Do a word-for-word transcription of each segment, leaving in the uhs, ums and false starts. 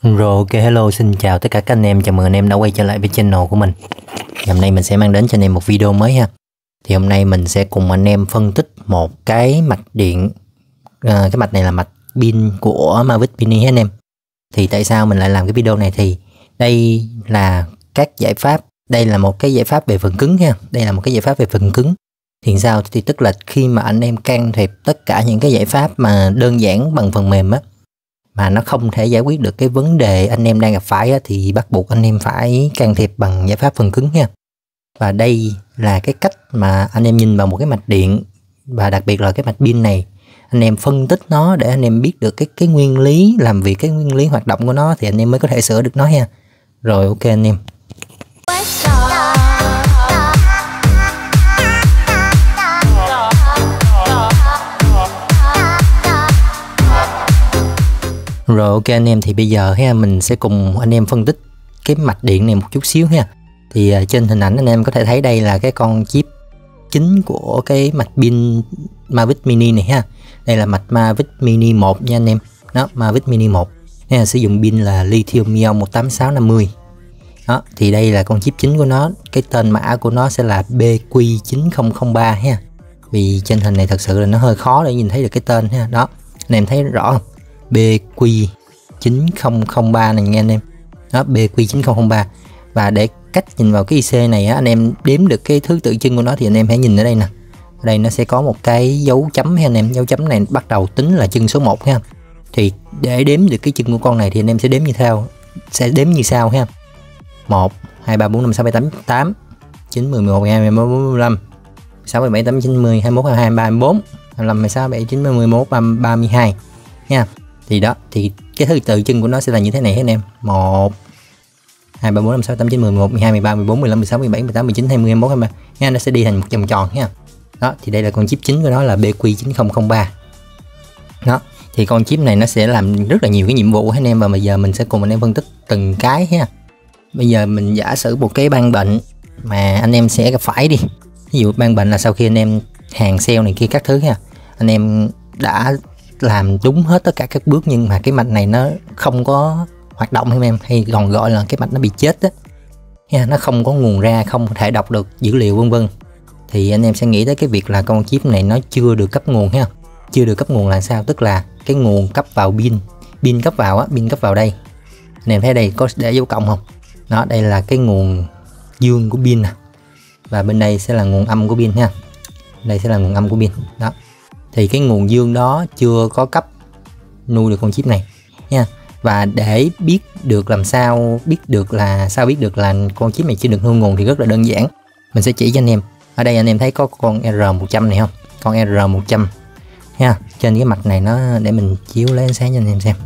Rồi ok, hello, xin chào tất cả các anh em, chào mừng anh em đã quay trở lại với channel của mình. Hôm nay mình sẽ mang đến cho anh em một video mới ha. Thì hôm nay mình sẽ cùng anh em phân tích một cái mạch điện, à, cái mạch này là mạch pin của Mavic Mini ha anh em. Thì tại sao mình lại làm cái video này, thì đây là các giải pháp, đây là một cái giải pháp về phần cứng ha. Đây là một cái giải pháp về phần cứng. Thì sao? Thì tức là khi mà anh em can thiệp tất cả những cái giải pháp mà đơn giản bằng phần mềm á, mà nó không thể giải quyết được cái vấn đề anh em đang gặp phải á, thì bắt buộc anh em phải can thiệp bằng giải pháp phần cứng nha. Và đây là cái cách mà anh em nhìn vào một cái mạch điện, và đặc biệt là cái mạch pin này, anh em phân tích nó để anh em biết được cái cái nguyên lý làm việc, cái nguyên lý hoạt động của nó, thì anh em mới có thể sửa được nó ha. Rồi ok anh em. Rồi ok anh em, thì bây giờ ha, mình sẽ cùng anh em phân tích cái mạch điện này một chút xíu ha. Thì uh, trên hình ảnh anh em có thể thấy đây là cái con chip chính của cái mạch pin Mavic Mini này ha. Đây là mạch Mavic Mini một nha anh em. Đó, Mavic Mini một. Ha, sử dụng pin là lithium ion một tám sáu năm mươi. Đó, thì đây là con chip chính của nó. Cái tên mã của nó sẽ là B Q chín không không ba ha. Vì trên hình này thật sự là nó hơi khó để nhìn thấy được cái tên ha. Đó, anh em thấy rõ không? B Q chín không không ba này nghe anh em. Đó, B Q chín không không ba. Và để cách nhìn vào cái i xê này á, anh em đếm được cái thứ tự chân của nó thì anh em hãy nhìn ở đây nè. Ở đây nó sẽ có một cái dấu chấm ha anh em. Dấu chấm này bắt đầu tính là chân số một ha. Thì để đếm được cái chân của con này thì anh em sẽ đếm như theo, sẽ đếm như sau ha. một, hai, ba, bốn, năm, sáu, bảy, tám, tám, chín, mười, mười một, mười hai, mười ba, mười lăm, sáu, bảy, tám, chín, mười, hai mươi mốt, hai mươi hai, hai mươi ba, hai mươi bốn, hai mươi lăm, mười sáu, mười bảy, chín, mười, mười một, ba mươi hai nha. Thì đó, thì cái thứ tự chân của nó sẽ là như thế này anh em. một, hai, ba, bốn, năm, sáu, tám, chín, mười, mười một, mười hai, mười ba, mười bốn, mười lăm, mười sáu, mười bảy, mười tám, mười chín, hai mươi, hai mươi mốt, hai mươi ba nha. Nó sẽ đi thành một vòng tròn nha. Đó, thì đây là con chip chính của nó là B Q chín không không ba. Đó, thì con chip này nó sẽ làm rất là nhiều cái nhiệm vụ anh em, và bây giờ mình sẽ cùng anh em phân tích từng cái ha. Bây giờ mình giả sử một cái ban bệnh mà anh em sẽ gặp phải đi. Ví dụ ban bệnh là sau khi anh em hàng sale này kia các thứ ha, anh em đã làm đúng hết tất cả các bước nhưng mà cái mạch này nó không có hoạt động em em, hay còn gọi là cái mạch nó bị chết á nha, nó không có nguồn ra, không thể đọc được dữ liệu vân vân, thì anh em sẽ nghĩ tới cái việc là con chip này nó chưa được cấp nguồn ha. Chưa được cấp nguồn là sao? Tức là cái nguồn cấp vào pin, pin cấp vào á, pin cấp vào đây. Anh em thấy đây có để dấu cộng không? Đó, đây là cái nguồn dương của pin nè, và bên đây sẽ là nguồn âm của pin ha. Đây sẽ là nguồn âm của pin. Đó, thì cái nguồn dương đó chưa có cấp nuôi được con chip này nha. Và để biết được làm sao biết được là sao biết được là con chip này chưa được nuôi nguồn thì rất là đơn giản. Mình sẽ chỉ cho anh em. Ở đây anh em thấy có con R một trăm này không? Con R một trăm nha. Trên cái mặt này nó, để mình chiếu lấy ánh sáng cho anh em xem.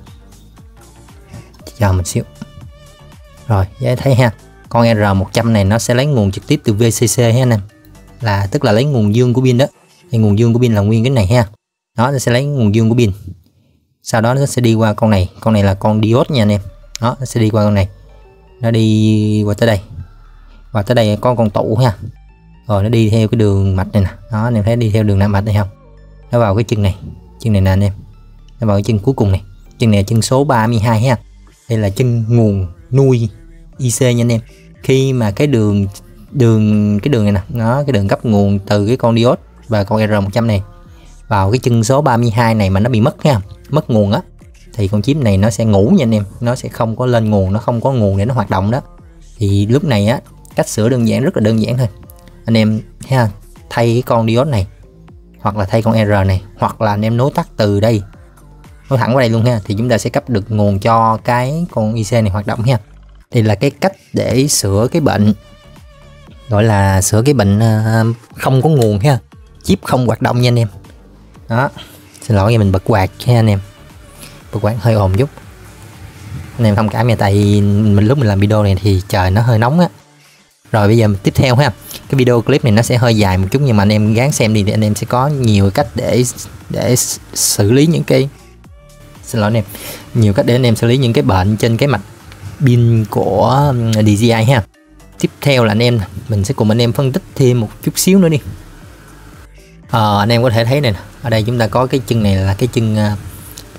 Chờ mình xíu. Rồi, dễ thấy ha. Con R một trăm này nó sẽ lấy nguồn trực tiếp từ vê xê xê ha anh em. Là tức là lấy nguồn dương của pin đó. Thì nguồn dương của pin là nguyên cái này ha. Đó, nó sẽ lấy nguồn dương của pin. Sau đó nó sẽ đi qua con này. Con này là con diode nha anh em. Đó, nó sẽ đi qua con này. Nó đi qua tới đây. Và tới đây có con tụ ha. Rồi nó đi theo cái đường mạch này nè. Đó, anh em thấy đi theo đường mạch này không? Nó vào cái chân này. Chân này nè anh em. Nó vào cái chân cuối cùng này. Chân này là chân số ba mươi hai ha. Đây là chân nguồn nuôi i xê nha anh em. Khi mà cái đường đường cái đường này nè, nó cái đường cấp nguồn từ cái con diode và con R một trăm này vào cái chân số ba mươi hai này mà nó bị mất ha, mất nguồn á, thì con chip này nó sẽ ngủ nha anh em, nó sẽ không có lên nguồn, nó không có nguồn để nó hoạt động đó. Thì lúc này á, cách sửa đơn giản, rất là đơn giản thôi. Anh em ha, thay cái con diode này, hoặc là thay con R này, hoặc là anh em nối tắt từ đây, nối thẳng qua đây luôn ha, thì chúng ta sẽ cấp được nguồn cho cái con i xê này hoạt động ha. Thì là cái cách để sửa cái bệnh, gọi là sửa cái bệnh uh, không có nguồn ha, chip không hoạt động nha anh em. Đó, xin lỗi, mình bật quạt ha anh em, bật quạt hơi ồn chút, anh em thông cảm nha, tại vì mình lúc mình làm video này thì trời nó hơi nóng á. Rồi bây giờ tiếp theo ha, cái video clip này nó sẽ hơi dài một chút, nhưng mà anh em gắng xem đi thì anh em sẽ có nhiều cách để để xử lý những cái, xin lỗi anh em, nhiều cách để anh em xử lý những cái bệnh trên cái mạch pin của đê gi i ha. Tiếp theo là anh em, mình sẽ cùng anh em phân tích thêm một chút xíu nữa đi. À, anh em có thể thấy này, ở đây chúng ta có cái chân này là cái chân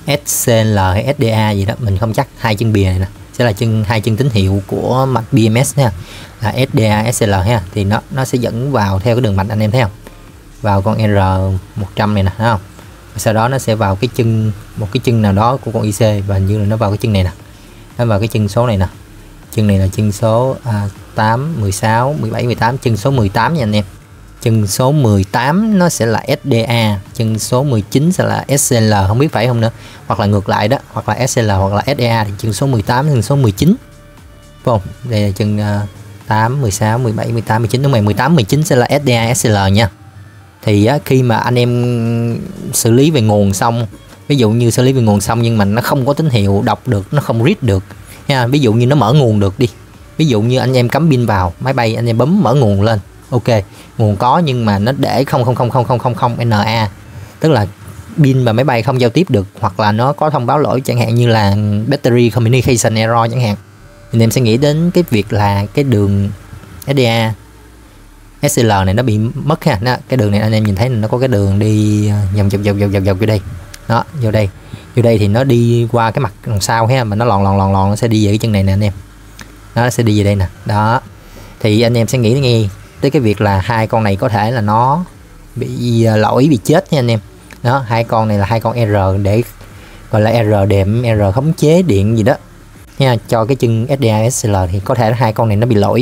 ét xê en lờ hay ét đê a gì đó mình không chắc. Hai chân bìa này nè sẽ là chân hai chân tín hiệu của mạch bê em ét nha, là ét đê a, ét xê lờ ha, thì nó nó sẽ dẫn vào theo cái đường mạch anh em thấy không, vào con R một trăm này nè, thấy không? Sau đó nó sẽ vào cái chân, một cái chân nào đó của con i xê, và như là nó vào cái chân này nè, nó vào cái chân số này nè, chân này là chân số à, tám, mười sáu, mười bảy, mười tám, chân số mười tám nha anh em. Chân số mười tám nó sẽ là ét đê a, chân số mười chín sẽ là ét xê en lờ, không biết phải không nữa, hoặc là ngược lại đó, hoặc là ét xê en lờ hoặc là ét đê a, thì chân số mười tám, chân số mười chín, phải không? Đây là chân uh, tám, mười sáu, mười bảy, mười tám, mười chín, đúng rồi, mười tám, mười chín sẽ là ét đê a, ét xê en lờ nha. Thì á, khi mà anh em xử lý về nguồn xong, ví dụ như xử lý về nguồn xong nhưng mà nó không có tín hiệu đọc được, nó không read được nha, ví dụ như nó mở nguồn được đi, ví dụ như anh em cắm pin vào máy bay, anh em bấm mở nguồn lên, ok, nguồn có nhưng mà nó để không không không không không không không en a, tức là pin và máy bay không giao tiếp được, hoặc là nó có thông báo lỗi chẳng hạn như là battery communication error chẳng hạn, thì anh em sẽ nghĩ đến cái việc là cái đường ét đê a, ét xê lờ này nó bị mất ha. Đó, cái đường này anh em nhìn thấy nó có cái đường đi vòng dọc dọc dọc dọc dọc vô đây, đó, vô đây, vô đây thì nó đi qua cái mặt đằng sau ha, mà nó lòn lòn lòn lòn nó sẽ đi về cái chân này nè anh em, nó sẽ đi về đây nè. Đó, thì anh em sẽ nghĩ nghe tới cái việc là hai con này có thể là nó bị lỗi, bị chết nha anh em. Đó, hai con này là hai con R để gọi là R đệm, R khống chế điện gì đó nha, cho cái chân ét đê a, ét xê lờ, thì có thể là hai con này nó bị lỗi.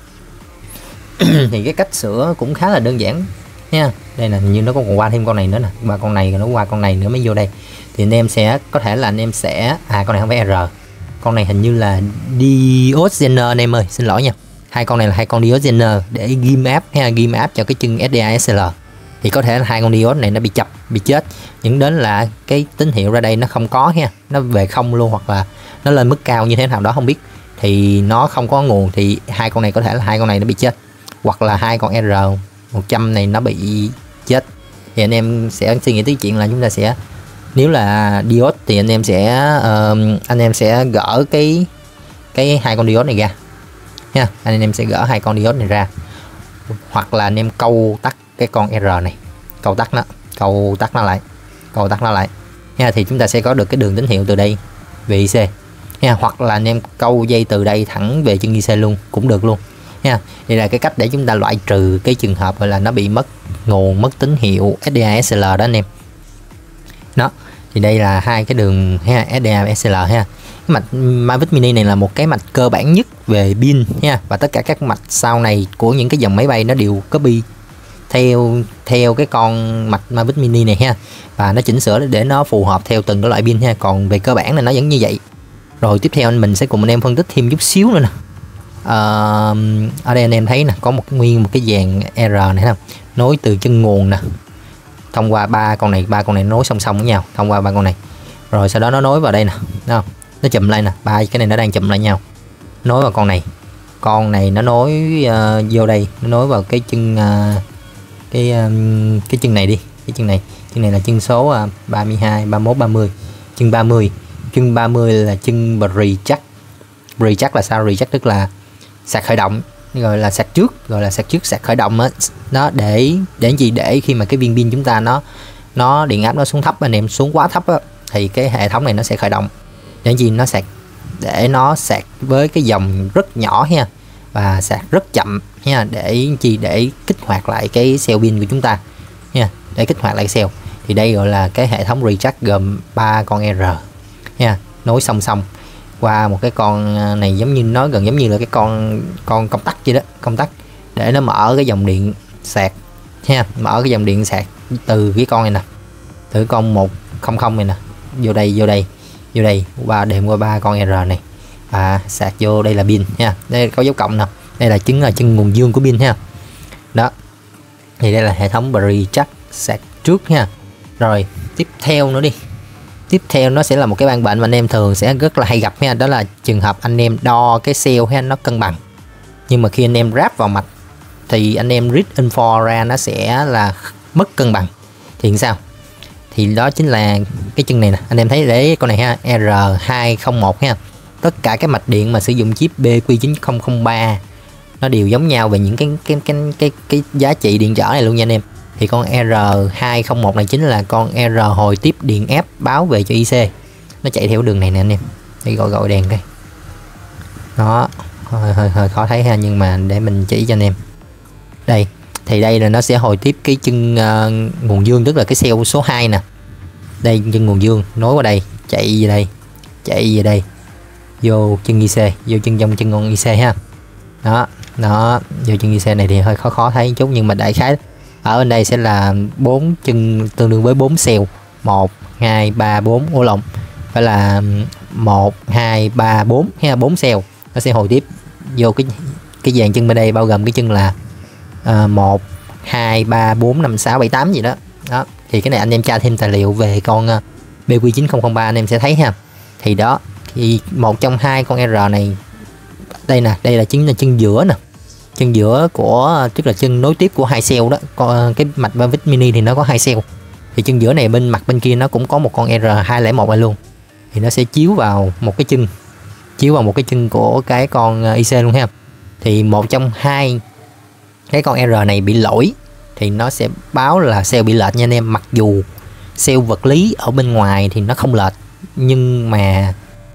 Thì cái cách sửa cũng khá là đơn giản nha. Đây là như nó có còn qua thêm con này nữa nè, ba con này nó qua con này nữa mới vô đây, thì anh em sẽ có thể là anh em sẽ à con này không phải R, con này hình như là Diogener anh em ơi, xin lỗi nha, hai con này là hai con Diogener để ghim áp ha, ghim áp cho cái chân ét đê a, ét xê lờ, thì có thể là hai con diode này nó bị chập, bị chết, dẫn đến là cái tín hiệu ra đây nó không có ha, nó về không luôn, hoặc là nó lên mức cao như thế nào đó không biết, thì nó không có nguồn, thì hai con này có thể là hai con này nó bị chết, hoặc là hai con R một trăm này nó bị chết. Thì anh em sẽ suy nghĩ tới chuyện là chúng ta sẽ, nếu là diode thì anh em sẽ uh, anh em sẽ gỡ cái cái hai con diode này ra nha, anh em sẽ gỡ hai con diode này ra, hoặc là anh em câu tắt cái con R này, câu tắt nó, câu tắt nó lại, câu tắt nó lại nha, thì chúng ta sẽ có được cái đường tín hiệu từ đây về i xê nha, hoặc là anh em câu dây từ đây thẳng về chân i xê luôn cũng được luôn nha. Đây là cái cách để chúng ta loại trừ cái trường hợp gọi là nó bị mất nguồn, mất tín hiệu ét đê a, ét xê lờ đó anh em. Đó, thì đây là hai cái đường ha, ét đê a, ét xê lờ ha. Cái mạch Mavic Mini này là một cái mạch cơ bản nhất về pin nha, và tất cả các mạch sau này của những cái dòng máy bay nó đều copy theo theo cái con mạch Mavic Mini này ha, và nó chỉnh sửa để nó phù hợp theo từng cái loại pin ha. Còn về cơ bản là nó vẫn như vậy. Rồi tiếp theo mình sẽ cùng anh em phân tích thêm chút xíu nữa nè. À, ở đây anh em thấy nè, có một nguyên một cái dàn R này không, nối từ chân nguồn nè, thông qua ba con này, ba con này nối song song với nhau, thông qua ba con này, rồi sau đó nó nối vào đây nè, đúng không? Nó chụm lại nè, ba cái này nó đang chụm lại nhau, nối vào con này, con này nó nối uh, vô đây, nó nối vào cái chân uh, cái um, cái chân này đi, cái chân này, chân này là chân số uh, ba mươi hai, ba mươi mốt, ba mươi, chân ba mươi, chân ba mươi là chân pre-check. Pre-check là sao? Pre-check tức là sạc khởi động, gọi là sạc trước, gọi là sạc trước, sạc khởi động á, nó để để gì, để khi mà cái viên pin chúng ta nó nó điện áp nó xuống thấp, anh em xuống quá thấp á, thì cái hệ thống này nó sẽ khởi động để gì, nó sạc, để nó sạc với cái dòng rất nhỏ ha, và sạc rất chậm nha, để chi, để kích hoạt lại cái cell pin của chúng ta nha, để kích hoạt lại cell. Thì đây gọi là cái hệ thống recharge gồm ba con R nha, nối song song qua một cái con này, giống như nó gần giống như là cái con con công tắc vậy đó, công tắc để nó mở cái dòng điện sạc ha, mở cái dòng điện sạc từ cái con này nè, từ con một không không này nè, vô đây, vô đây, vô đây, và đệm qua ba con R này, và sạc vô đây là pin nha, đây có dấu cộng nè, đây là chứng là chân nguồn dương của pin ha. Đó, thì đây là hệ thống pre-charge sạc trước nha. Rồi tiếp theo nữa đi, tiếp theo nó sẽ là một cái ban bệnh mà anh em thường sẽ rất là hay gặp ha, đó là trường hợp anh em đo cái cell ha, nó cân bằng, nhưng mà khi anh em ráp vào mạch thì anh em read info ra nó sẽ là mất cân bằng. Thì sao? Thì đó chính là cái chân này nè, anh em thấy để con này ha, R hai không một ha, tất cả các mạch điện mà sử dụng chip B Q chín không không ba nó đều giống nhau về những cái cái cái cái cái giá trị điện trở này luôn nha anh em. Thì con R hai không một này chính là con R hồi tiếp điện áp báo về cho i xê. Nó chạy theo đường này nè anh em. Đi gọi gọi đèn đây. Đó, hơi, hơi, hơi khó thấy ha, nhưng mà để mình chỉ cho anh em. Đây, thì đây là nó sẽ hồi tiếp cái chân uh, nguồn dương, tức là cái cell số hai nè. Đây chân nguồn dương nối qua đây, chạy về đây, chạy về đây, vô chân i xê, vô chân trong chân con i xê ha. Đó, đó, vô chân i xê này thì hơi khó khó thấy chút, nhưng mà đại khái ở bên đây sẽ là bốn chân tương đương với bốn cell, một hai ba bốn, ổ lộn, phải là một hai ba bốn ha, bốn cell. Nó sẽ hồi tiếp vô cái cái dàn chân bên đây, bao gồm cái chân là uh, một hai ba bốn năm sáu bảy tám gì đó. Đó, thì cái này anh em tra thêm tài liệu về con uh, bê quy chín không không ba anh em sẽ thấy ha. Thì đó, thì một trong hai con R này, đây nè, đây là chính là chân giữa nè, chân giữa của, tức là chân nối tiếp của hai cell đó. Còn cái mạch Mavic Mini thì nó có hai cell, thì chân giữa này bên mặt bên kia nó cũng có một con R hai không một này luôn, thì nó sẽ chiếu vào một cái chân, chiếu vào một cái chân của cái con i xê luôn ha. Thì một trong hai cái con R này bị lỗi thì nó sẽ báo là cell bị lệch nha anh em. Mặc dù cell vật lý ở bên ngoài thì nó không lệch, nhưng mà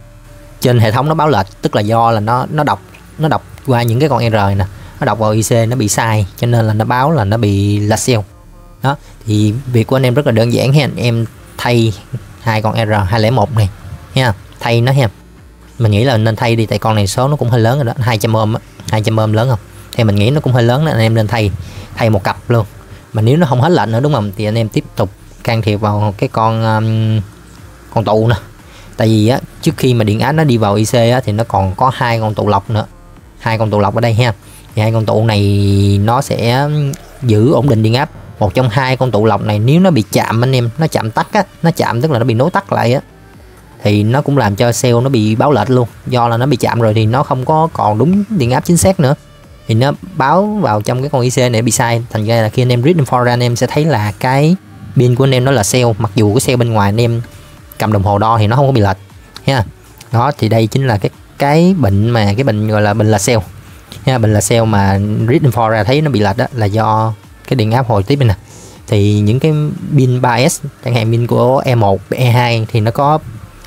trên hệ thống nó báo lệch, tức là do là nó nó đọc nó đọc qua những cái con R này nè, nó đọc vào i xê nó bị sai, cho nên là nó báo là nó bị lệch cell. Đó, thì việc của anh em rất là đơn giản ha, anh em thay hai con R hai không một này nha, thay nó ha. Mình nghĩ là nên thay đi, tại con này số nó cũng hơi lớn rồi đó, hai trăm ohm á, hai trăm ohm lớn không? Thì mình nghĩ nó cũng hơi lớn đó, anh em nên thay thay một cặp luôn. Mà nếu nó không hết lệnh nữa đúng không, thì anh em tiếp tục can thiệp vào cái con um, con tụ nè. Tại vì á, trước khi mà điện áp nó đi vào i xê á, thì nó còn có hai con tụ lọc nữa, hai con tụ lọc ở đây ha. Thì hai con tụ này nó sẽ giữ ổn định điện áp. Một trong hai con tụ lọc này nếu nó bị chạm anh em, nó chạm tắt á, nó chạm tức là nó bị nối tắt lại á, thì nó cũng làm cho cell nó bị báo lệch luôn. Do là nó bị chạm rồi thì nó không có còn đúng điện áp chính xác nữa, thì nó báo vào trong cái con i xê này bị sai. Thành ra là khi anh em read info ra, anh em sẽ thấy là cái pin của anh em nó là cell, mặc dù cái cell bên ngoài anh em cầm đồng hồ đo thì nó không có bị lệch ha. Đó, thì đây chính là cái cái bệnh mà cái bệnh gọi là bệnh là cell ha. Bệnh là cell mà read info ra thấy nó bị lệch đó là do cái điện áp hồi tiếp này nè. Thì những cái pin ba S chẳng hạn, pin của E một, E hai thì nó có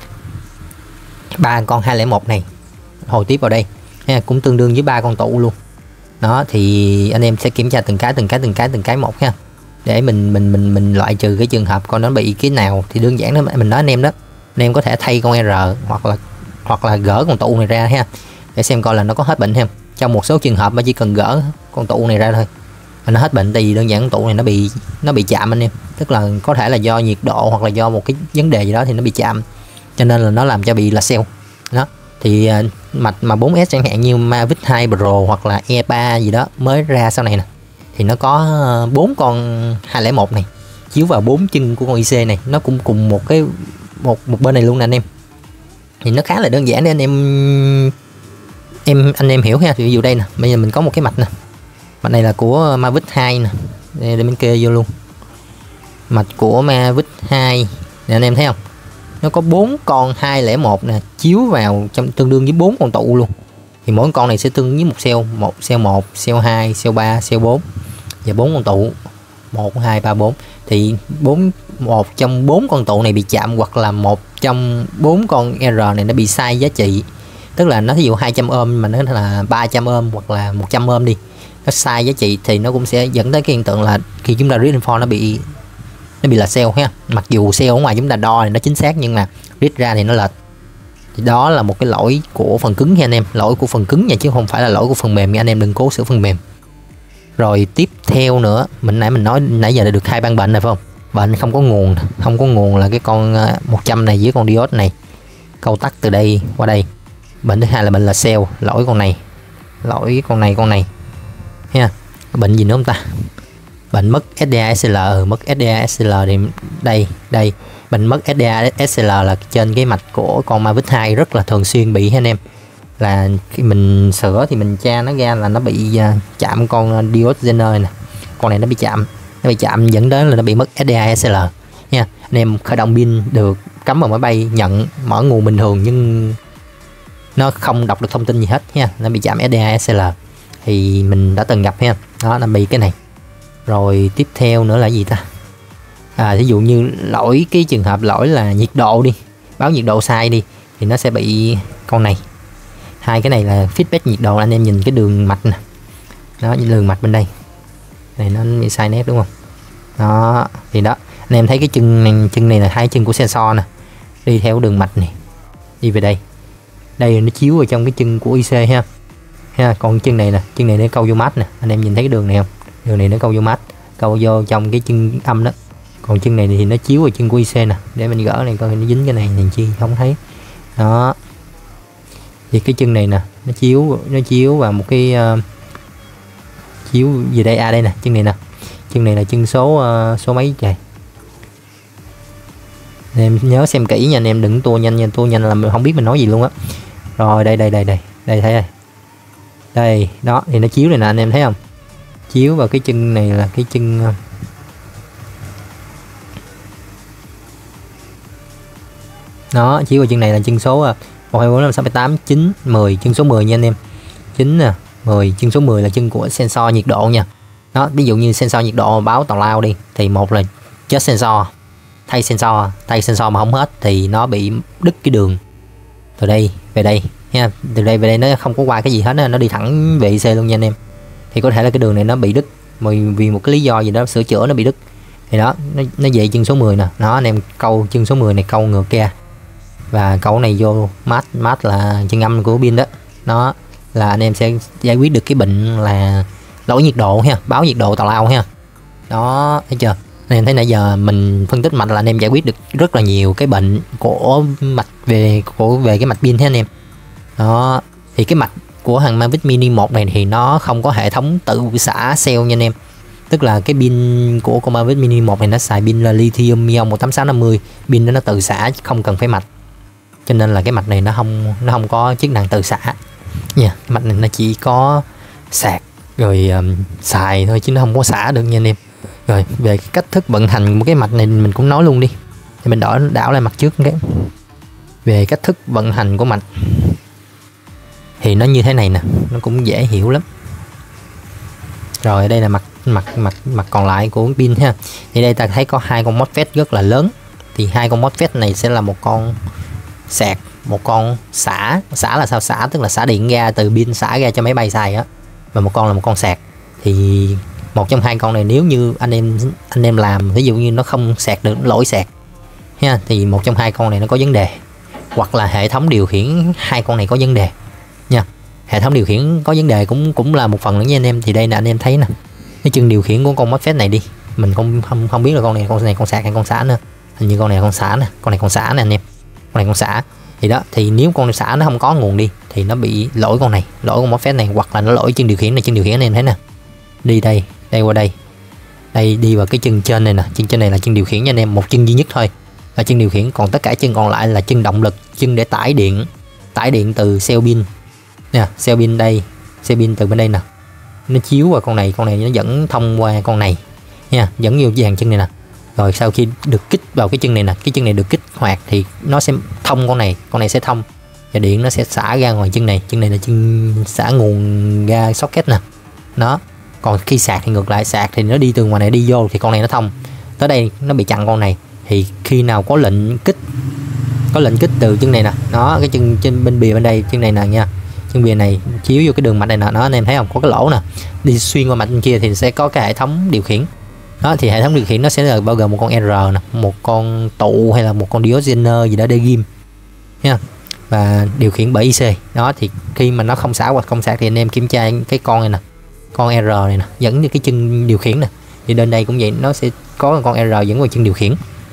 ba con hai không một này hồi tiếp vào đây ha, cũng tương đương với ba con tụ luôn. Đó, thì anh em sẽ kiểm tra từng cái từng cái từng cái từng cái một ha, để mình mình mình mình loại trừ cái trường hợp con nó bị cái nào. Thì đơn giản đó, mình nói anh em đó, anh em có thể thay con R hoặc là hoặc là gỡ con tụ này ra ha, để xem coi là nó có hết bệnh không. Trong một số trường hợp mà chỉ cần gỡ con tụ này ra thôi là nó hết bệnh, tại vì đơn giản con tụ này nó bị nó bị chạm anh em, tức là có thể là do nhiệt độ hoặc là do một cái vấn đề gì đó thì nó bị chạm, cho nên là nó làm cho bị là cell. Đó, thì uh, mạch mà bốn S chẳng hạn như Mavic hai Pro hoặc là E ba gì đó mới ra sau này nè, thì nó có bốn uh, con hai không một này chiếu vào bốn chân của con i xê này, nó cũng cùng một cái một một bên này luôn nè anh em. Thì nó khá là đơn giản để anh em em anh em hiểu ha. Ví dụ đây nè, bây giờ mình có một cái mạch nè, mạch này là của Mavic hai nè, để, để mình kê vô luôn mạch của Mavic hai nè, anh em thấy không, nó có bốn con hai không một nè chiếu vào trong tương đương với bốn con tụ luôn. Thì mỗi con này sẽ tương ứng với một cell, một cell một, cell hai, cell ba, cell bốn và bốn con tụ một, hai, ba, bốn. Thì bốn một trong bốn con tụ này bị chạm, hoặc là một trong bốn con R này nó bị sai giá trị, tức là nó ví dụ hai trăm ohm mà nó là ba trăm ohm hoặc là một trăm ohm đi, nó sai giá trị thì nó cũng sẽ dẫn tới cái hiện tượng là khi chúng ta read info nó bị nó bị là cell ha. Mặc dù cell ở ngoài chúng ta đo thì nó chính xác, nhưng mà read ra thì nó lệch. Thì đó là một cái lỗi của phần cứng nha anh em, lỗi của phần cứng nha, chứ không phải là lỗi của phần mềm nha anh em, đừng cố sửa phần mềm. Rồi tiếp theo nữa, mình nãy mình nói nãy giờ đã được hai ban bệnh này phải không? Bệnh không có nguồn, không có nguồn là cái con một trăm này với con diode này câu tắc từ đây qua đây. Bệnh thứ hai là bệnh là cell, lỗi con này, lỗi con này con này ha. Bệnh gì nữa không ta? Bệnh mất ét đê a ét lờ, mất ét đê a ét lờ thì đây đây bệnh mất ét đê a ét lờ là trên cái mạch của con Mavic hai rất là thường xuyên bị anh em. Là khi mình sửa thì mình tra nó ra là nó bị uh, chạm con diode Zener nè, con này nó bị chạm, nó bị chạm dẫn đến là nó bị mất ét đê a ét lờ nha. Anh em khởi động pin được, cắm vào máy bay, nhận mở nguồn bình thường nhưng nó không đọc được thông tin gì hết nha, nó bị chạm ét đê a ét lờ thì mình đã từng gặp ha. Đó là bị cái này. Rồi tiếp theo nữa là gì ta? À, ví dụ như lỗi, cái trường hợp lỗi là nhiệt độ đi, báo nhiệt độ sai đi, thì nó sẽ bị con này. Hai cái này là feedback nhiệt độ, anh em nhìn cái đường mạch nè, đó, đường mạch bên đây này nó bị sai nét đúng không? Đó thì đó, anh em thấy cái chân này, chân này là hai chân của sensor nè, đi theo đường mạch này đi về đây, đây nó chiếu vào trong cái chân của i xê ha. Ha, còn chân này nè, chân này nó câu vô mát nè, anh em nhìn thấy cái đường này không? Đường này nó câu vô mát, câu vô trong cái chân âm đó. Còn chân này thì nó chiếu vào chân của i xê nè, để mình gỡ này coi nó dính cái này này chi không thấy. Đó. Thì cái chân này nè, nó chiếu nó chiếu vào một cái uh, chiếu gì đây, à đây nè, chân này nè. Chân này là chân số uh, số mấy trời. Anh em nhớ xem kỹ nha anh em, đừng tua nhanh nha, tua nhanh là mình không biết mình nói gì luôn á. Rồi đây đây đây đây, đây thấy đây. Đây, đó thì nó chiếu này nè, anh em thấy không? Chiếu vào cái chân này là cái chân uh, đó, chiếu vào chân này là chân số một hai bốn năm sáu bảy tám chín mười, chân số mười nha anh em. chín nè, mười, chân số mười là chân của sensor nhiệt độ nha. Đó, ví dụ như sensor nhiệt độ báo tào lao đi thì một là chết sensor, thay sensor, thay sensor mà không hết thì nó bị đứt cái đường từ đây về đây nha. Từ đây về đây nó không có qua cái gì hết, nó đi thẳng về i xê luôn nha anh em. Thì có thể là cái đường này nó bị đứt vì một cái lý do gì đó, sửa chữa nó bị đứt. Thì đó, nó, nó về chân số mười nè. Đó, anh em câu chân số mười này câu ngược kia. Và câu này vô mát, mát là chân âm của pin đó. Nó là anh em sẽ giải quyết được cái bệnh là lỗi nhiệt độ ha, báo nhiệt độ tào lao ha. Đó, thấy chưa? Anh em thấy nãy giờ mình phân tích mạch là anh em giải quyết được rất là nhiều cái bệnh của mạch về của về cái mạch pin ha anh em. Đó, thì cái mạch của thằng Mavic Mini một này thì nó không có hệ thống tự xả cell nha anh em. Tức là cái pin của con Mavic Mini một này nó xài pin là lithium ion một tám sáu năm mươi, pin đó nó tự xả không cần phải mạch. Cho nên là cái mạch này nó không nó không có chức năng tự xả nha. Cái mạch này nó chỉ có sạc rồi um, xài thôi chứ nó không có xả được nha anh em. Rồi về cái cách thức vận hành của cái mạch này mình cũng nói luôn đi. Thì mình đảo đảo lại mặt trước cái. Về cách thức vận hành của mạch thì nó như thế này nè, nó cũng dễ hiểu lắm. Rồi đây là mặt mặt mặt mặt còn lại của pin ha. Thì đây ta thấy có hai con MOSFET rất là lớn. Thì hai con MOSFET này sẽ là một con sạc, một con xả. Xả là sao? Xả tức là xả điện ra từ pin, xả ra cho máy bay xài á. Và một con là một con sạc. Thì một trong hai con này nếu như anh em anh em làm ví dụ như nó không sạc được, lỗi sạc ha, thì một trong hai con này nó có vấn đề, hoặc là hệ thống điều khiển hai con này có vấn đề nha. Hệ thống điều khiển có vấn đề cũng cũng là một phần nữa nha anh em. Thì đây là anh em thấy nè, cái chân điều khiển của con MOSFET này đi, mình không không không biết là con này con này con sạc hay con xả nữa. Hình như con này con xả nè, con này con xả nè anh em, con này con xả. Thì đó, thì nếu con xả nó không có nguồn đi thì nó bị lỗi con này, lỗi con MOSFET này, hoặc là nó lỗi chân điều khiển này. Chân điều khiển anh em thấy nè, đi đây, đây qua đây, đây đi vào cái chân trên này nè. Chân trên này là chân điều khiển nha anh em, một chân duy nhất thôi là chân điều khiển, còn tất cả chân còn lại là chân động lực, chân để tải điện, tải điện từ cell pin nè, cell pin đây, cell pin từ bên đây nè, nó chiếu vào con này, con này nó dẫn thông qua con này nha, dẫn vô dàn chân này nè. Rồi sau khi được kích vào cái chân này nè, cái chân này được kích hoạt thì nó sẽ thông con này, con này sẽ thông và điện nó sẽ xả ra ngoài chân này. Chân này là chân xả nguồn ra socket nè. Đó. Còn khi sạc thì ngược lại, sạc thì nó đi từ ngoài này đi vô thì con này nó thông. Tới đây nó bị chặn con này, thì khi nào có lệnh kích, có lệnh kích từ chân này nè, nó cái chân trên bên bìa bên đây, chân này nè nha, chân bìa này chiếu vô cái đường mạch này nè, nó anh em thấy không, có cái lỗ nè, đi xuyên qua mạch bên kia thì sẽ có cái hệ thống điều khiển. Đó, thì hệ thống điều khiển nó sẽ là bao gồm một con R nè, một con tụ hay là một con dioxiner gì đó để ghim nha, và điều khiển bởi i xê. Đó, thì khi mà nó không xả hoặc không sạc thì anh em kiểm tra cái con này nè, con R này nè, dẫn như cái chân điều khiển nè. Thì bên đây cũng vậy, nó sẽ có con R dẫn vào chân điều khiển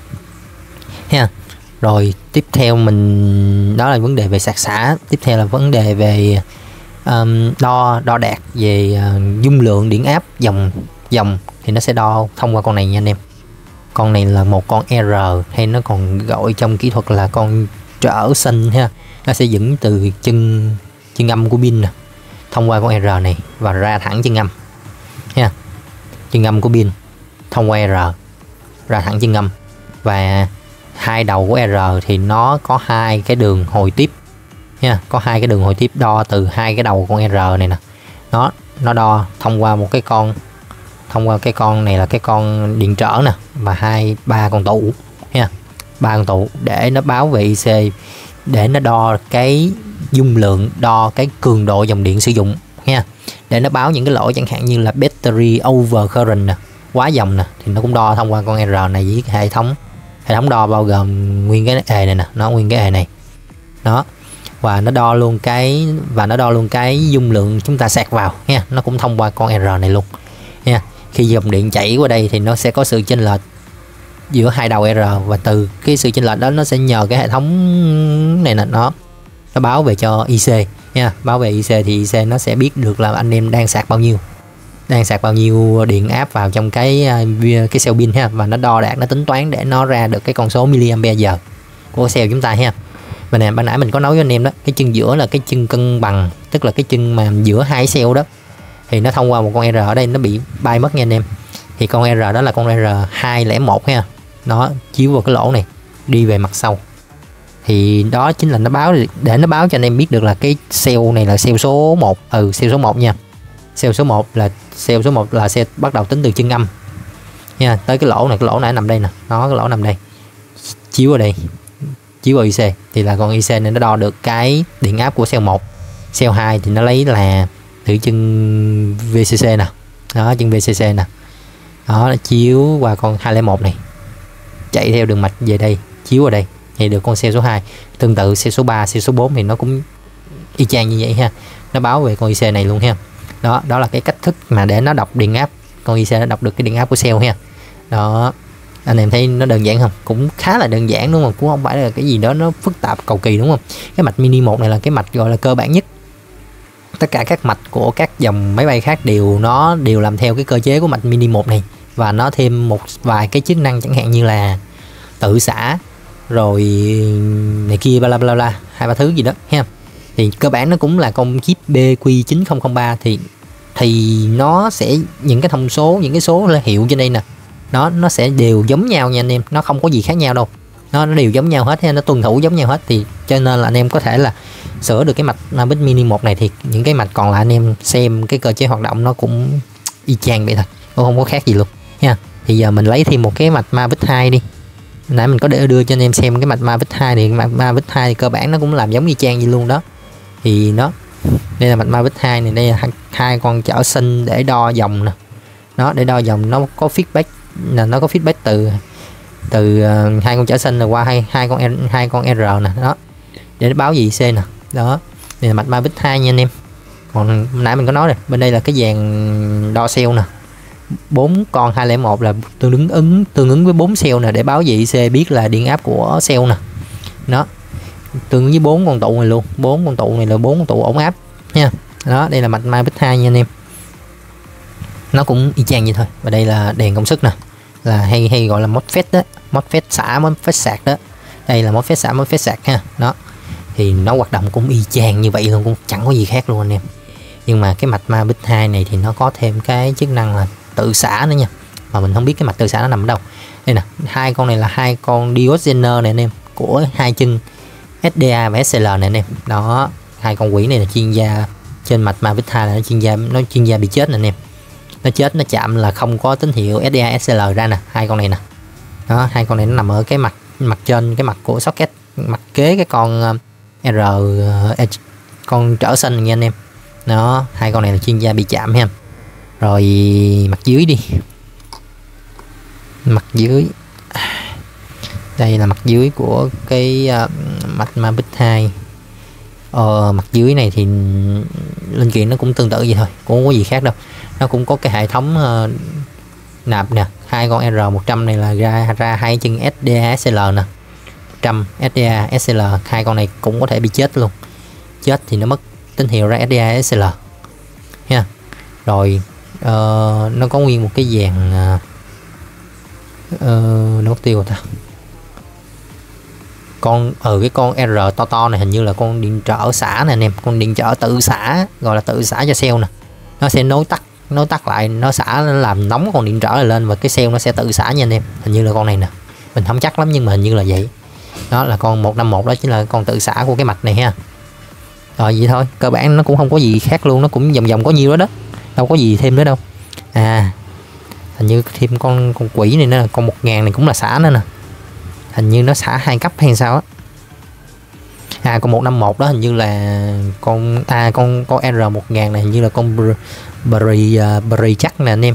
ha. Rồi tiếp theo mình, đó là vấn đề về sạc xả. Tiếp theo là vấn đề về um, đo đo đạt về uh, dung lượng điện áp dòng dòng thì nó sẽ đo thông qua con này nha anh em. Con này là một con R, hay nó còn gọi trong kỹ thuật là con trở sinh ha. Nó sẽ dẫn từ chân chân âm của pin nè, thông qua con R này và ra thẳng chân âm ha. Chân âm của pin thông qua R ra thẳng chân âm, và hai đầu của R thì nó có hai cái đường hồi tiếp nha, có hai cái đường hồi tiếp đo từ hai cái đầu con R này nè. Nó nó đo thông qua một cái con thông qua cái con này là cái con điện trở nè, và hai ba con tụ nha, ba con tụ để nó báo về i xê, để nó đo cái dung lượng, đo cái cường độ dòng điện sử dụng nha, để nó báo những cái lỗi chẳng hạn như là battery overcurrent nè, quá dòng nè, thì nó cũng đo thông qua con R này với hệ thống hệ thống đo bao gồm nguyên cái ề này nè, nó nguyên cái ề này đó, và nó đo luôn cái và nó đo luôn cái dung lượng chúng ta sạc vào nha, nó cũng thông qua con R này luôn nha. Khi dòng điện chảy qua đây thì nó sẽ có sự chênh lệch giữa hai đầu R, và từ cái sự chênh lệch đó nó sẽ nhờ cái hệ thống này nè, nó nó báo về cho i xê nha, báo về i xê thì i xê nó sẽ biết được là anh em đang sạc bao nhiêu, đang sạc bao nhiêu điện áp vào trong cái cái cell pin ha, và nó đo đạt, nó tính toán để nó ra được cái con số miliampere giờ của cell chúng ta ha. Và nè, ban nãy mình có nói với anh em đó, cái chân giữa là cái chân cân bằng, tức là cái chân mà giữa hai cell đó, thì nó thông qua một con R ở đây nó bị bay mất nha anh em. Thì con R đó là con R hai không một ha, nó chiếu vào cái lỗ này đi về mặt sau, thì đó chính là nó báo, để nó báo cho anh em biết được là cái cell này là cell số một, ừ cell số một nha. Cell số một là cell số một là sẽ bắt đầu tính từ chân âm nha, tới cái lỗ này, cái lỗ này nằm đây nè, nó cái lỗ nằm đây, chiếu ở đây, chiếu vào i xê thì là con i xê này nó đo được cái điện áp của cell một. Cell hai thì nó lấy là từ chân vê xê xê nè, đó chân vê xê xê nè, đó nó chiếu qua con hai không một này, chạy theo đường mạch về đây, chiếu vào đây thì được con cell số hai. Tương tự cell số ba, cell số bốn thì nó cũng y chang như vậy ha, nó báo về con i xê này luôn ha. Đó, đó là cái cách thức mà để nó đọc điện áp, con i xê nó đọc được cái điện áp của cell ha. Đó, anh em thấy nó đơn giản không? Cũng khá là đơn giản đúng không? Cũng không phải là cái gì đó nó phức tạp cầu kỳ đúng không? Cái mạch mini một này là cái mạch gọi là cơ bản nhất. Tất cả các mạch của các dòng máy bay khác đều nó đều làm theo cái cơ chế của mạch mini một này, và nó thêm một vài cái chức năng chẳng hạn như là tự xả rồi này kia bla bla bla, hai ba thứ gì đó ha. Thì cơ bản nó cũng là con chip bê quy chín không không ba, thì thì nó sẽ những cái thông số, những cái số hiệu trên đây nè, nó nó sẽ đều giống nhau nha anh em, nó không có gì khác nhau đâu, nó nó đều giống nhau hết ha, nó tuân thủ giống nhau hết. Thì cho nên là anh em có thể là sửa được cái mạch Mavic Mini một này, thì những cái mạch còn lại anh em xem cái cơ chế hoạt động nó cũng y chang vậy thôi, nó không có khác gì luôn nha. Thì giờ mình lấy thêm một cái mạch Mavic hai đi, nãy mình có để đưa cho anh em xem cái mạch Mavic hai thì mạch Mavic hai thì cơ bản nó cũng làm giống y chang như luôn đó. Thì nó đây là mạch Mavic hai này, đây là hai, hai con chở sinh để đo dòng nè, nó để đo dòng, nó có feedback là nó có feedback từ từ uh, hai con chở sinh là qua hai hai con hai con R nè, đó để nó báo gì i xê nè. Đó, đây là mạch Mavic hai nha anh em. Còn nãy mình có nói rồi, bên đây là cái dàn đo cell nè, bốn con hai không một là tương ứng ứng tương ứng với bốn cell nè, để báo về i xê biết là điện áp của cell nè. Đó, tương ứng với bốn con tụ này luôn, bốn con tụ này là bốn con tụ ổn áp nha. Đó, đây là mạch Mavic hai nha anh em. Nó cũng y chang như thôi. Và đây là đèn công suất nè, là hay hay gọi là MOSFET đó, MOSFET xả, MOSFET sạc đó. Đây là MOSFET xả, MOSFET sạc ha. Đó, thì nó hoạt động cũng y chang như vậy luôn, cũng chẳng có gì khác luôn anh em. Nhưng mà cái mạch Mavic hai này thì nó có thêm cái chức năng là tự xả nữa nha, mà mình không biết cái mạch tự xả nó nằm ở đâu. Đây nè, hai con này là hai con diode Zener này anh em, của hai chân ét đê a và ét lờ này anh em. Đó, hai con quỷ này là chuyên gia trên mạch Mavic hai, là nó chuyên gia nó chuyên gia bị chết nè anh em. Nó chết, nó chạm là không có tín hiệu ét đê a ét lờ ra nè, hai con này nè. Đó, hai con này nó nằm ở cái mặt mặt trên cái mặt của socket, mặt kế cái con R con trở xanh nha anh em. Đó, hai con này là chuyên gia bị chạm ha. Rồi mặt dưới đi, mặt dưới đây là mặt dưới của cái uh, mạch Mavic hai. Ờ, mặt dưới này thì linh kiện nó cũng tương tự vậy thôi, cũng không có gì khác đâu. Nó cũng có cái hệ thống uh, nạp nè, hai con R một trăm này là ra ra hai chân ét đê a ét lờ nè, một trăm ét đê a ét lờ, hai con này cũng có thể bị chết luôn. Chết thì nó mất tín hiệu ra ét đê a ét lờ ha. Rồi uh, nó có nguyên một cái dàn uh, uh, nó tiêu ta con ở ừ, cái con R to to này hình như là con điện trở xả nè anh em, con điện trở tự xả, gọi là tự xả cho cell nè. Nó sẽ nối tắt nối tắt lại, nó xả, nó làm nóng con điện trở này lên, và cái cell nó sẽ tự xả nha anh em. Hình như là con này nè, mình không chắc lắm nhưng mà hình như là vậy. Đó là con một năm một, đó chính là con tự xả của cái mạch này ha. Rồi vậy thôi, cơ bản nó cũng không có gì khác luôn, nó cũng vòng vòng có nhiêu đó đó, đâu có gì thêm nữa đâu. À, hình như thêm con con quỷ này nữa, con một ngàn này cũng là xả nữa nè, hình như nó xả hai cấp hay sao á. À con một năm một đó hình như là con à con con R một ngàn này hình như là con Berry Berry chắc nè anh em,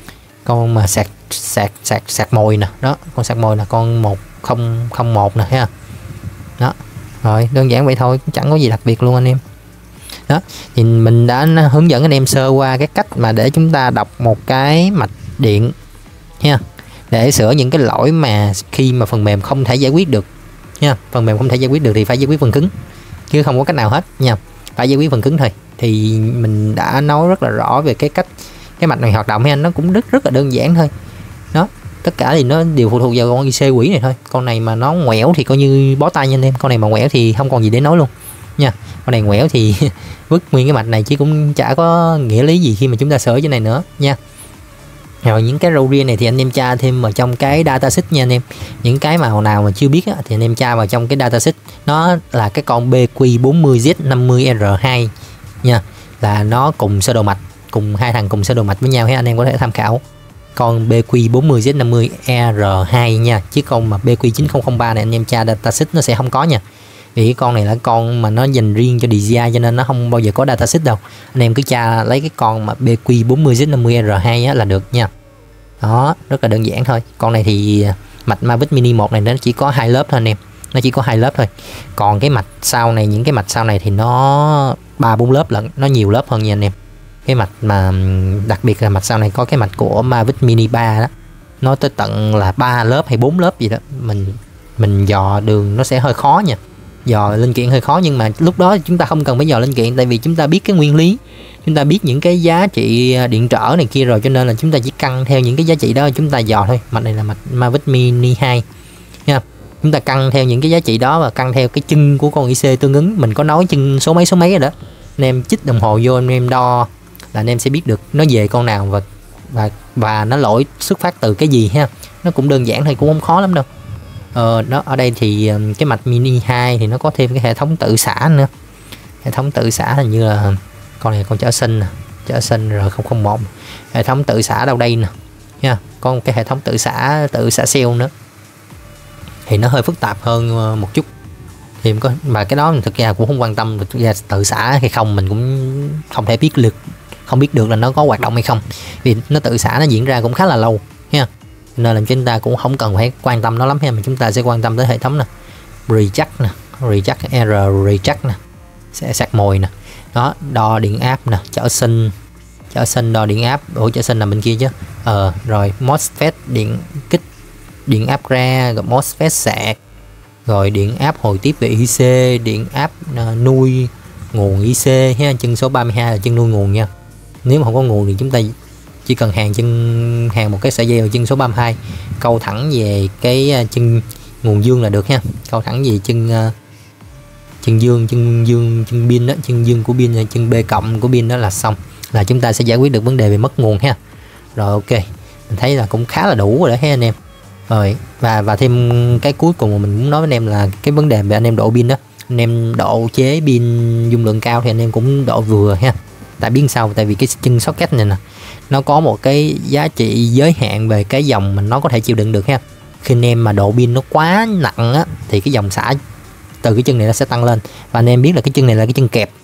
con mà sạc sạc sạc sạc mồi nè, đó con sạc mồi là con một không không một nè ha. Đó rồi đơn giản vậy thôi, chẳng có gì đặc biệt luôn anh em. Đó thì mình đã hướng dẫn anh em sơ qua cái cách mà để chúng ta đọc một cái mạch điện nha, để sửa những cái lỗi mà khi mà phần mềm không thể giải quyết được nha. Phần mềm không thể giải quyết được thì phải giải quyết phần cứng, chứ không có cách nào hết nha, phải giải quyết phần cứng thôi. Thì mình đã nói rất là rõ về cái cách cái mạch này hoạt động ha, nó cũng rất rất là đơn giản thôi. Đó tất cả thì nó đều phụ thuộc vào con i xê quỷ này thôi. Con này mà nó ngoẻo thì coi như bó tay nha anh em, con này mà ngoẻo thì không còn gì để nói luôn nha. Con này ngoẻo thì vứt nguyên cái mạch này chứ cũng chả có nghĩa lý gì khi mà chúng ta sửa cái này nữa nha. Rồi những cái râu ria này thì anh em tra thêm vào trong cái datasheet nha anh em. Những cái màu nào mà chưa biết á, thì anh em tra vào trong cái datasheet. Nó là cái con B Q bốn mươi Z năm mươi R hai nha, là nó cùng sơ đồ mạch, cùng hai thằng cùng sơ đồ mạch với nhau ha, anh em có thể tham khảo. Con B Q bốn mươi Z năm mươi R hai nha, chứ con mà B Q chín không không ba này anh em tra datasheet nó sẽ không có nha. Vì cái con này là con mà nó dành riêng cho đê gi i cho nên nó không bao giờ có datasheet đâu. Anh em cứ tra lấy cái con mà B Q bốn mươi Z năm mươi R hai á, là được nha. Đó rất là đơn giản thôi. Con này thì mạch Mavic Mini một này nó chỉ có hai lớp thôi anh em, nó chỉ có hai lớp thôi. Còn cái mạch sau này, những cái mạch sau này thì nó ba bốn lớp lận, nó nhiều lớp hơn nha anh em. Cái mạch mà đặc biệt là mạch sau này có cái mạch của Mavic Mini ba đó, nó tới tận là ba lớp hay bốn lớp gì đó. Mình mình dò đường nó sẽ hơi khó nha, dò linh kiện hơi khó, nhưng mà lúc đó chúng ta không cần phải dò linh kiện, tại vì chúng ta biết cái nguyên lý, chúng ta biết những cái giá trị điện trở này kia rồi, cho nên là chúng ta chỉ căn theo những cái giá trị đó chúng ta dò thôi. Mạch này là mạch Mavic Mini hai nha, chúng ta căn theo những cái giá trị đó và căn theo cái chân của con i xê tương ứng. Mình có nói chân số mấy số mấy rồi đó, anh em chích đồng hồ vô anh em đo là anh em sẽ biết được nó về con nào và và và nó lỗi xuất phát từ cái gì ha. Nó cũng đơn giản thôi, cũng không khó lắm đâu. Ờ, đó ở đây thì cái mạch Mini hai thì nó có thêm cái hệ thống tự xả nữa. Hệ thống tự xả hình như là con này con chở sinh nè, chở sinh R không không một. Hệ thống tự xả đâu đây nè nha, có một cái hệ thống tự xả tự xả cell nữa, thì nó hơi phức tạp hơn một chút. Thì có mà cái đó mình thực ra cũng không quan tâm, thực ra tự xả hay không mình cũng không thể biết được, không biết được là nó có hoạt động hay không, vì nó tự xả nó diễn ra cũng khá là lâu nha, nên là chúng ta cũng không cần phải quan tâm nó lắm ha. Mà chúng ta sẽ quan tâm tới hệ thống nè, recheck nè, recheck R recheck nè, sẽ sạc mồi nè, đó đo điện áp nè, chở sinh chở sinh đo điện áp. Ủa chở sinh là bên kia chứ. Ờ rồi MOSFET điện kích điện áp ra, rồi MOSFET sạc, rồi điện áp hồi tiếp về i xê, điện áp uh, nuôi nguồn i xê ha. Chân số ba mươi hai là chân nuôi nguồn nha. Nếu mà không có nguồn thì chúng ta chỉ cần hàng chân hàng một cái sợi dây vào chân số ba mươi hai, câu thẳng về cái chân nguồn dương là được ha. Câu thẳng về chân uh, chân dương chân dương chân pin đó, chân dương của pin là chân B cộng của pin đó là xong, là chúng ta sẽ giải quyết được vấn đề về mất nguồn ha. Rồi ok, mình thấy là cũng khá là đủ rồi đó ha anh em. Rồi và và thêm cái cuối cùng mà mình muốn nói với anh em là cái vấn đề về anh em độ pin đó. Anh em độ chế pin dung lượng cao thì anh em cũng độ vừa ha. Tại biết sao, tại vì cái chân socket này nè, nó có một cái giá trị giới hạn về cái dòng mình nó có thể chịu đựng được ha. Khi anh em mà độ pin nó quá nặng á, thì cái dòng xả từ cái chân này nó sẽ tăng lên. Và anh em biết là cái chân này là cái chân kẹp.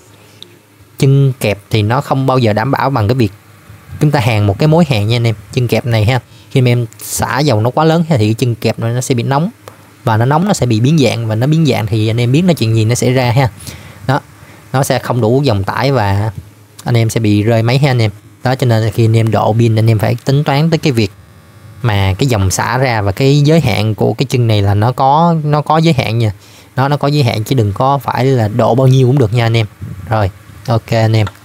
Chân kẹp thì nó không bao giờ đảm bảo bằng cái việc chúng ta hàn một cái mối hàn nha anh em. Chân kẹp này ha, khi anh em xả dầu nó quá lớn thì cái chân kẹp này nó sẽ bị nóng, và nó nóng nó sẽ bị biến dạng, và nó biến dạng thì anh em biết nó chuyện gì nó sẽ ra ha. Đó, nó sẽ không đủ dòng tải và anh em sẽ bị rơi máy ha anh em. Đó cho nên là khi anh em độ pin anh em phải tính toán tới cái việc mà cái dòng xả ra và cái giới hạn của cái chân này là nó có nó có giới hạn nha. Nó nó có giới hạn chứ đừng có phải là độ bao nhiêu cũng được nha anh em. Rồi ok anh em.